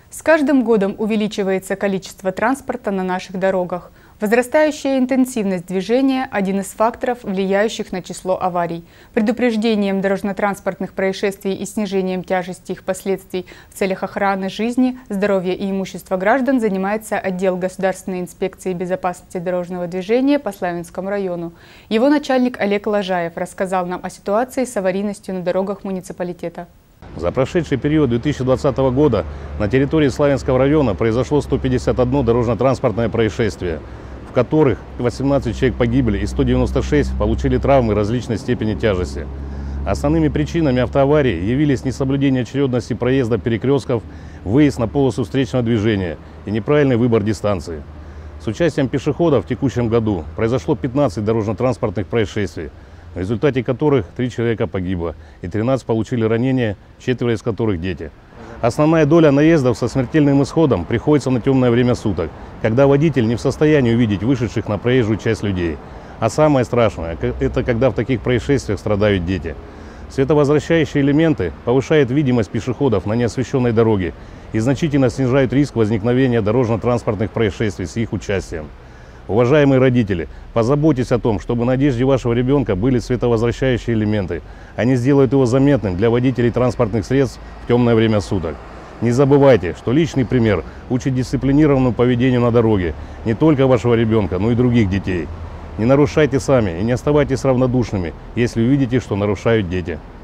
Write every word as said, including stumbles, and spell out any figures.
С каждым годом увеличивается количество транспорта на наших дорогах. Возрастающая интенсивность движения – один из факторов, влияющих на число аварий. Предупреждением дорожно-транспортных происшествий и снижением тяжести их последствий в целях охраны жизни, здоровья и имущества граждан занимается отдел Государственной инспекции безопасности дорожного движения по Славянскому району. Его начальник Олег Лажаев рассказал нам о ситуации с аварийностью на дорогах муниципалитета. За прошедший период две тысячи двадцатого года на территории Славянского района произошло сто пятьдесят одно дорожно-транспортное происшествие, в которых восемнадцать человек погибли и сто девяносто шесть получили травмы различной степени тяжести. Основными причинами автоаварий явились несоблюдение очередности проезда перекрестков, выезд на полосу встречного движения и неправильный выбор дистанции. С участием пешеходов в текущем году произошло пятнадцать дорожно-транспортных происшествий, в результате которых три человека погибло и тринадцать получили ранения, четверо из которых дети. Основная доля наездов со смертельным исходом приходится на темное время суток, когда водитель не в состоянии увидеть вышедших на проезжую часть людей. А самое страшное – это когда в таких происшествиях страдают дети. Световозвращающие элементы повышают видимость пешеходов на неосвещенной дороге и значительно снижают риск возникновения дорожно-транспортных происшествий с их участием. Уважаемые родители, позаботьтесь о том, чтобы на одежде вашего ребенка были световозвращающие элементы. Они сделают его заметным для водителей транспортных средств в темное время суток. Не забывайте, что личный пример учит дисциплинированному поведению на дороге не только вашего ребенка, но и других детей. Не нарушайте сами и не оставайтесь равнодушными, если увидите, что нарушают дети.